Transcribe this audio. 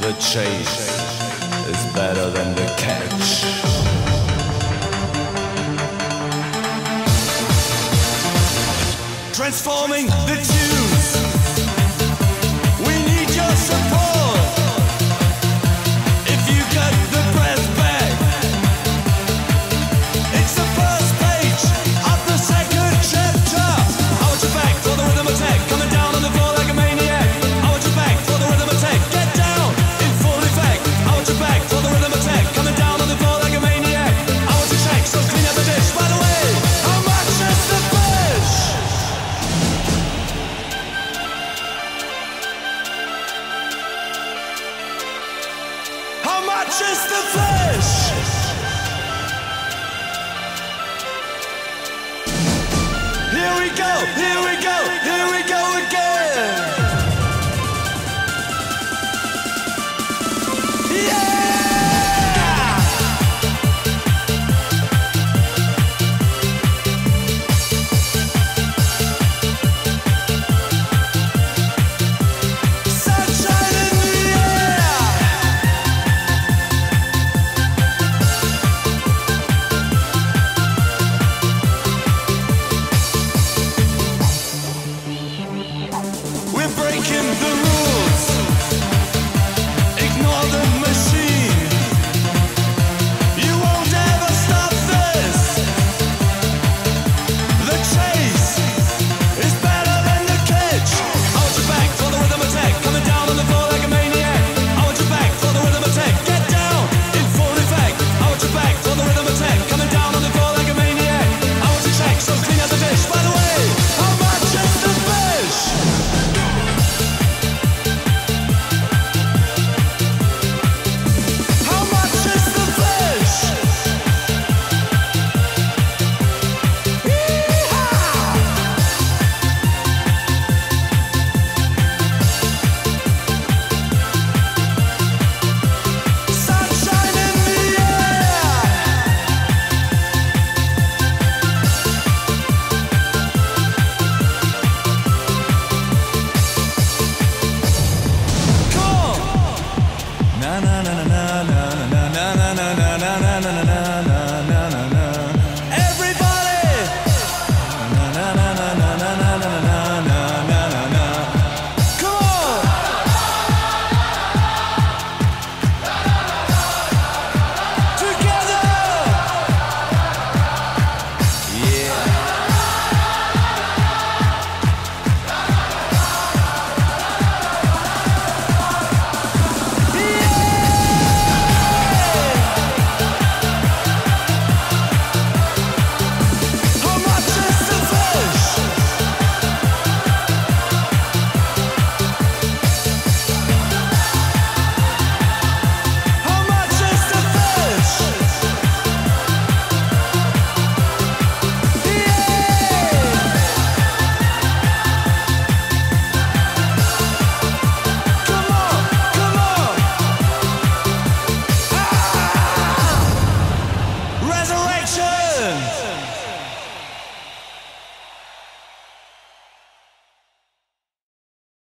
The chase is better than the catch. Transforming the tunes. We need your support. If you cut the breath back, it's the first page of the second chapter. I want you back for the rhythm attack, coming down on the floor like a maniac. I want you back for the rhythm attack, get down in full effect. I want you back for the rhythm attack, coming down on the floor like a maniac. I want you check, so clean up the dish. By the way, how much is the fish? How much is the fish? Here we go, here we go.